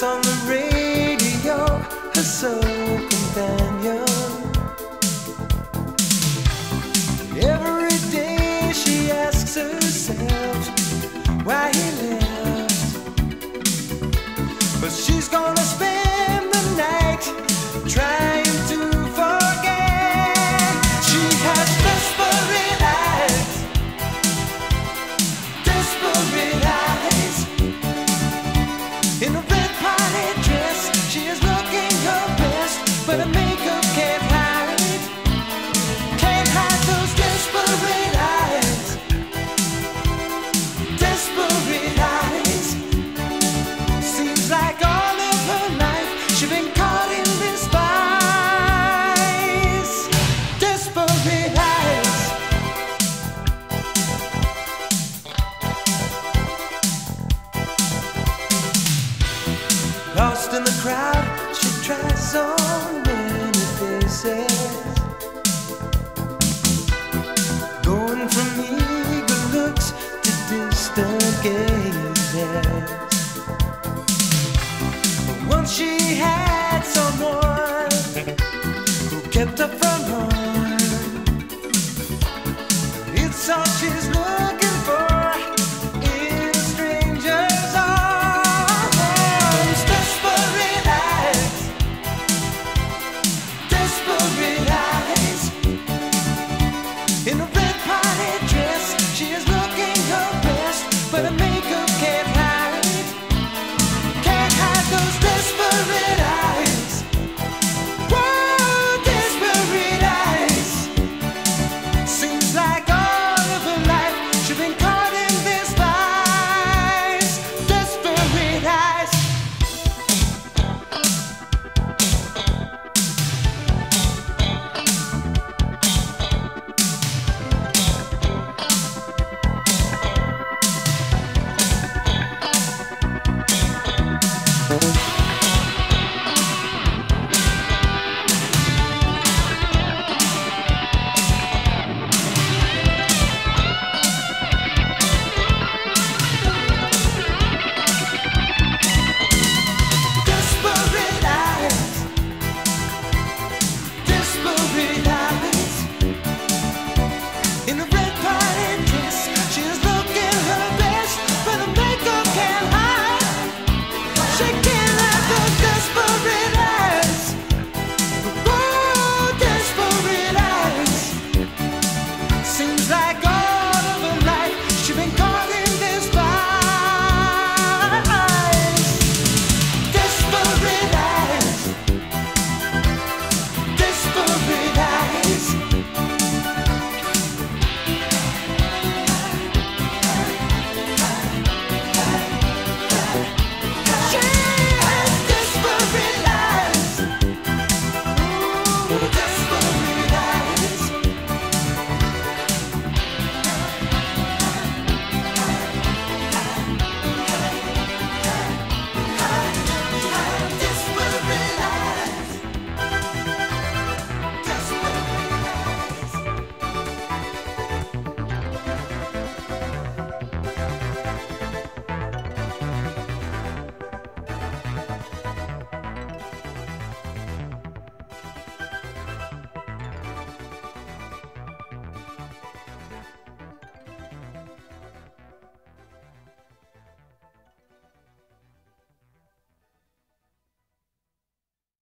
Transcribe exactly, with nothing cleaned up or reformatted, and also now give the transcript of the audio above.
voice on the radio, her sole companion. Every day she asks herself why he left, but she's gonna spend the night trying to forget. She has desperate eyes, desperate eyes. In a red party dress, she is looking her best, but her makeup can't hide, can't hide those desperate eyes, desperate eyes. Seems like all of her life she's been caught in this vice. Desperate eyes. Lost in the crowd, she tries on many faces, going from eager looks to distant gazes. But once she had someone